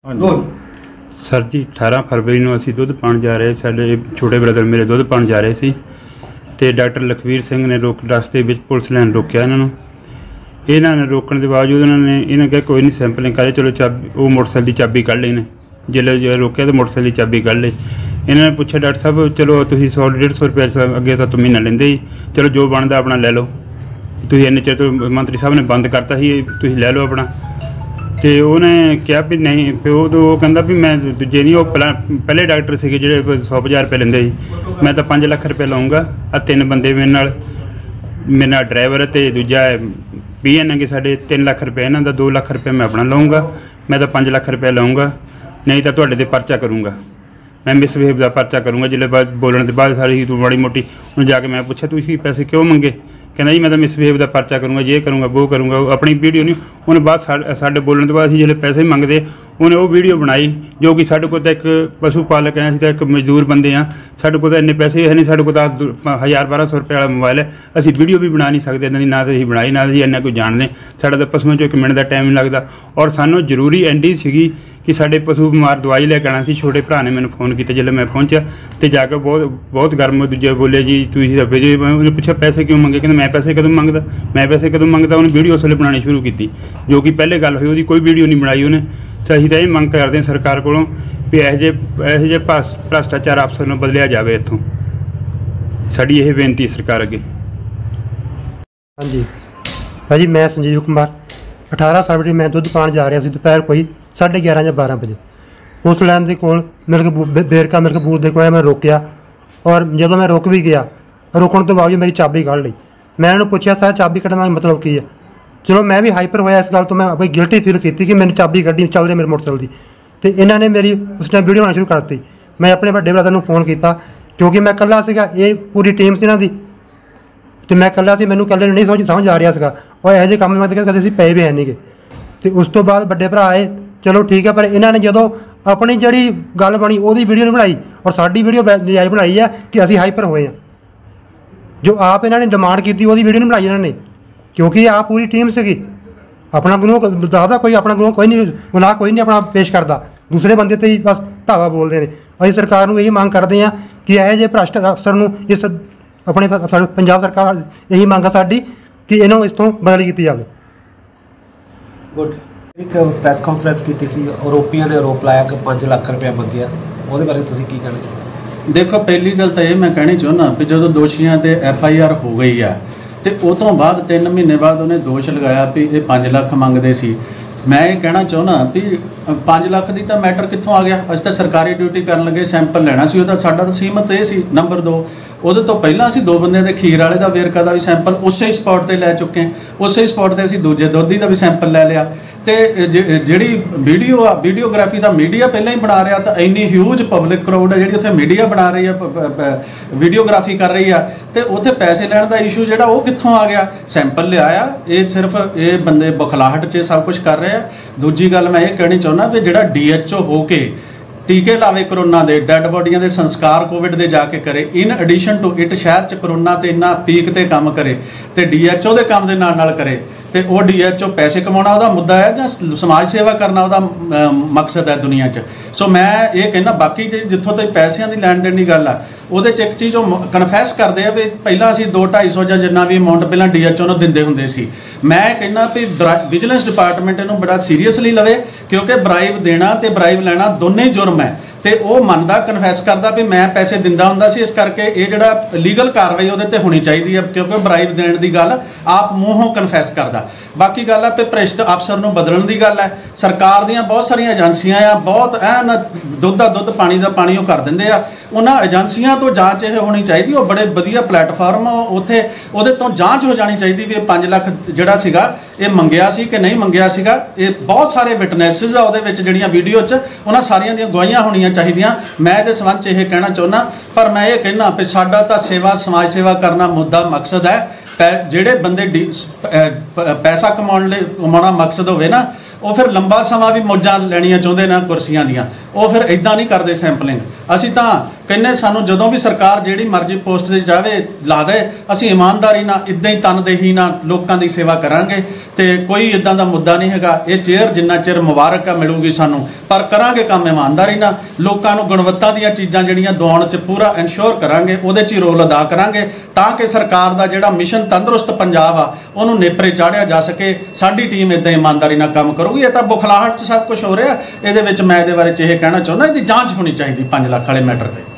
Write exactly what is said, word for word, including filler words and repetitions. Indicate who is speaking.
Speaker 1: Sir जी अठारह फरवरी ਨੂੰ ਅਸੀਂ ਦੁੱਧ ਪਾਣ ਜਾ ਰਹੇ ਸਾਡੇ ਛੋਟੇ ਬ੍ਰਦਰ ਮੇਰੇ ਦੁੱਧ ਪਾਣ ਜਾ ਰਹੇ ਸੀ ਤੇ ਡਾਕਟਰ ਲਖਵੀਰ ਸਿੰਘ ਨੇ ਰੋਕ ਰਸਤੇ ਵਿੱਚ ਪੁਲਿਸ ਲਾਈਨ ਰੋਕਿਆ ਇਹਨਾਂ ਨੂੰ। ਇਹਨਾਂ ਨੇ ਰੋਕਣ ਦੇ ਬਾਵਜੂਦ ਇਹਨਾਂ ਨੇ ਇਹਨਾਂ ਕਿਹਾ ਕੋਈ ਨਹੀਂ ਸੈਂਪਲਿੰਗ ਕਰੇ ਚਲੋ ਚਾਬੀ ਉਹ ਮੋਟਰਸਾਈਕਲ ਦੀ ਚਾਬੀ ਕੱਢ ਲਈ ਨੇ। ਜਦੋਂ ਰੋਕਿਆ ਤਾਂ ਮੋਟਰਸਾਈਕਲ ਦੀ ਚਾਬੀ ਕੱਢ ਲਈ। ਇਹਨਾਂ ਨੇ ਪੁੱਛਿਆ ਡਾਕਟਰ ਸਾਹਿਬ ਚਲੋ ਤੁਸੀਂ ਸੌ ਡੇਢ ਸੌ ਰੁਪਏ ਅੱਗੇ ਤਾਂ ਮਹੀਨਾ ਲੈਂਦੇ ਜੀ ਚਲੋ ਜੋ ਬਣਦਾ ਆਪਣਾ ਲੈ ਲਓ ਤੁਸੀਂ ਇੰਨੇ ਚਿਰ ਤੋਂ ਮੰਤਰੀ ਸਾਹਿਬ ਨੇ ਬੰਦ ਕਰਤਾ ਸੀ ਤੁਸੀਂ ਲੈ ਲਓ ਆਪਣਾ। तो उन्हें कहा भी नहीं फिर वो कहता भी मैं दूजे नहीं वो पहले डॉक्टर से जो सौ पचास रुपये लेंदे मैं तो पाँच लख रुपये लाऊँगा आ तीन बंदे मेरे नाल मेरे नाल ड्राइवर तो दूजा पी एन है कि साढ़े तीन लख रुपये इन्हों का दो लख रुपये मैं अपना लाऊँगा मैं तो पाँच लख रुपये लाऊँगा नहीं तो तुहाडे ते परचा करूँगा मैं मिसबिहेव का परचा करूँगा। जिले बाद बोलने के बाद सारी तू माड़ी मोटी उन्हें जाके मैं पूछा तू इसी पैसे क्यों मंगे कहना जी मैं तो मिसबिहेव का परचा करूँगा ये करूँगा वो करूँगा अपनी वीडियो नहीं उन्हें बाद साढ़े बोलने के बाद असीं जिले पैसे मंगते उन्हें वो वीडियो बनाई जो कि साढ़े को एक पशु पालक है असीं एक मजदूर बंदे हाँ साढ़े को इन्ने पैसे है नहीं साढ़े को हज़ार बारह सौ रुपये वाला मोबाइल है असीं वीडियो भी बना नहीं सकते इन्हों की ना तो असीं बनाई ना असीं इन्ना कोई जानते साढ़ा तो पशुओं चो एक मिनट का टाइम नहीं लगता और सानू जरूरी एंडी सीगी कि साढ़े पशु बीमार दवाई लैके आना सी। छोटे भरा ने मैंने फोन किया जिसले मैं पहुंचा तो जाकर बहुत बहुत गर्म दूजे बोले जी तुसीं उन्हें पूछा पैसे क्यों मंगे कहते मैं पैसे कदों मंगदा मैं पैसे कदों मंगदा उन्हें वीडियो उस वेले बनानी शुरू की जो कि पहले गल हुई कोई वीडियो नहीं बनाई उन्हें। तो असीं तां ये मंग करते हैं सरकार कोलों भी इहो जे इहो जे भ्रष्टाचार अफसर नूं बदलिया जाए इत्थों साडी यह बेनती सरकार अगे।
Speaker 2: हाँ जी भाजी मैं संजीव कुमार अठारह फरवरी मैं दुध पाण जा रहा सी दोपहर कोई साढ़े ग्यारह या बारह बजे उस लैन के कोल मिल्क बेरका मिल्क बूथ के कोल मैं रोकया और जो मैं रुक भी गया रोकने तो बावजूद मेरी चाबी कढ़ ली। मैं उन्होंने पूछा सर चाबी कढ़ने का मतलब की है चलो मैं भी हाइपर होया इस गल तो मैं कोई गिल्टी फील की कि मैंने चाबी कढ़ी चल रही मेरे मोटरसाइकिल की तो इन्होंने मेरी उस टाइम वीडियो बनानी शुरू कर दी। मैं अपने बड़े ब्रदर को फोन किया क्योंकि मैं कला सीगा ये पूरी टीम से इन्हों की तो मैं कला सी मैनू कले नहीं समझ समझ आ रहा सीगा और यहो जे काम मैं कदे असीं पे भी है नहीं गे। तो उस तो बाद बड़े भरा आए चलो ठीक है पर इन्होंने जो अपनी जी गल बनी वो वीडियो नहीं बनाई और साड़ी वीडियो नजायज़ बनाई है कि असीं हाइपर हुए हैं जो आप इन्होंने डिमांड की वो वीडियो नहीं बनाई इन्होंने क्योंकि आप पूरी टीम से अपना गुनाह दसदा कोई अपना गुनाह कोई नहीं गुनाह कोई नहीं अपना पेश करता दूसरे बंदे तो ही बस धावा बोलते हैं। असीं सरकार को यही मांग करते हैं कि यह जे भ्रष्ट अफसर नूं इस अपने पंजाब सरकार यही मांग है साडी कि इन्हों इस तो बदली की जाए।
Speaker 3: गुड एक प्रैस कॉन्फ्रेंस की सी आरोपियों ने आरोप लाया कि पाँच लाख रुपया मंगया वो बारे तुसीं की कहना चाहते?
Speaker 4: देखो पहली गल तो यह मैं कहनी चाहना भी जो दोषियों ते एफ आई आर हो गई है तो उस तो बाद तीन महीने बाद उन्हें दोष लगाया भी ये पाँच लाख मंगते सी। मैं ये कहना चाहना भी पाँच लाख की तो मैटर कितों आ गया अस तो सरकारी ड्यूटी कर लगे सैंपल लेना सी साडा तो सीमत ये सी। नंबर दो उहदे तो पहला असीं दो बंदे दे खीर वाले का वेरका का भी सैंपल उस ही स्पॉट पर लै चुके हैं उस ही स्पॉट पर असीं दूजे दोधी का भी सैंपल लै लिया तो जिहड़ी वीडियो आ वीडियोग्राफी का मीडिया पहले ही बना रहा तो इन्नी ह्यूज पब्लिक क्राउड है जी उत्थे मीडिया बना रही है वीडियोग्राफी कर रही है तो उत्थे पैसे लैण का इशू जिहड़ा वो कित्थों आ गया सैंपल लिया ये सिर्फ ये बंदे बखलाहट च सब कुछ कर रहे हैं। दूजी गल मैं ये कहनी चाहुंदा भी जिहड़ा डी एच ओ हो के टीके लावे करोना के डैड बॉडियां के संस्कार कोविड के जाके करे इन एडिशन टू इट शहर च करोना ते इन्ना पीक ते काम करे तो डी एच ओ के काम के नाल नाल करे तो वो डी एच ओ पैसे कमाना वह मुद्दा है जां समाज सेवा करना वह मकसद है दुनिया च। सो मैं ये कहना बाकी जी जितों तक पैसों की लैन देन की गल है वो एक चीज़ कन्फैस करते हैं भी पहला असीं दो ढाई सौ या जिन्ना भी अमाउंट पहला डी एच ओ नूं दिंदे हुंदे सी। मैं कहना भी विजिलेंस डिपार्टमेंट इहनूं बड़ा सीरीयसली लवे क्योंकि ब्राइब देना तो ब्राइब लैना दोनों ही जुर्म है तो वह मनता कन्फैस करता भी मैं पैसे दिंदा हुंदा सी इस करके ये जिहड़ा लीगल कार्रवाई उहदे ते होनी चाहिए है क्योंकि ब्राइब देने की गल आप मूँहों कन्फैस करता। बाकी गल है भी भ्रष्ट अफसर नूं बदलण की गल है सरकार दीयां बहुत सारिया एजेंसियां आ बहुत ऐन दुध का दुध पानी का पानी कर देंदे आ उन्हां एजेंसियां तो जांच यह होनी चाहिए वो बड़े वधिया प्लेटफार्म उत्थे उहदे तो जांच हो जानी चाहिए भी पाँच लाख जिहड़ा सीगा ये मंगिया सी कि नहीं मंगिया सीगा। ये बहुत सारे विटनेसिस आ उहदे विच जिहड़ियां वीडियो च उन्हां सारियां दीयां गवाहियां होणियां चाहिए। मैं इहदे संबंध च यह कहना चाहुंदा पर मैं ये कहना भी साडा तां सेवा समाज सेवा करना मुद्दा मकसद है पै जिहड़े बंदे डी पैसा कमाउण लई कमाउणा मकसद होवे ना वो फिर लंबा समा भी मौजां लैणियां चाहुंदे ने कुर्सियां दियां वो फिर इदां नहीं करते सैंपलिंग। असीं तां ਕਹਿੰਦੇ ਸਾਨੂੰ ਜਦੋਂ ਵੀ ਸਰਕਾਰ ਜਿਹੜੀ ਮਰਜ਼ੀ ਪੋਸਟ ਤੇ ਜਾਵੇ ਲਾ ਦੇ, ਅਸੀਂ ਇਮਾਨਦਾਰੀ ਨਾਲ ਇਦਾਂ ਹੀ ਤਨਦੇਹੀ ਨਾਲ ਲੋਕਾਂ ਦੀ ਸੇਵਾ ਕਰਾਂਗੇ ਤੇ ਕੋਈ ਇਦਾਂ ਦਾ ਮੁੱਦਾ ਨਹੀਂ ਹੈਗਾ। ਇਹ ਚੇਅਰ ਜਿੰਨਾ ਚਿਰ ਮੁਬਾਰਕ ਆ ਮਿਲੂਗੀ ਸਾਨੂੰ, ਪਰ ਕਰਾਂਗੇ ਕੰਮ ਇਮਾਨਦਾਰੀ ਨਾਲ, ਲੋਕਾਂ ਨੂੰ ਗੁਣਵੱਤਾ ਦੀਆਂ ਚੀਜ਼ਾਂ ਜਿਹੜੀਆਂ ਦਿਵਾਉਣ 'ਚ ਪੂਰਾ ਇਨਸ਼ੋਰ ਕਰਾਂਗੇ, ਉਹਦੇ 'ਚ ਹੀ ਰੋਲ ਅਦਾ ਕਰਾਂਗੇ ਤਾਂ ਕਿ ਸਰਕਾਰ ਦਾ ਜਿਹੜਾ ਮਿਸ਼ਨ ਤੰਦਰੁਸਤ ਪੰਜਾਬ ਆ ਉਹਨੂੰ ਨੇਪਰੇ ਚਾੜਿਆ ਜਾ ਸਕੇ। ਸਾਡੀ ਟੀਮ ਇਦਾਂ ਇਮਾਨਦਾਰੀ ਨਾਲ ਕੰਮ ਕਰੂਗੀ। ਇਹ ਤਾਂ ਬੁਖਲਾਹਟ 'ਚ ਸਭ ਕੁਝ ਹੋ ਰਿਹਾ, ਇਹਦੇ ਵਿੱਚ ਮੈਂ ਇਹਦੇ ਬਾਰੇ 'ਚ ਇਹ ਕਹਿਣਾ ਚਾਹੁੰਦਾ, ਇਹਦੀ ਜਾਂਚ ਹੋਣੀ ਚਾਹੀਦੀ ਪੰਜ ਲੱਖ ਵਾਲੇ ਮੈਟਰ ਤੇ।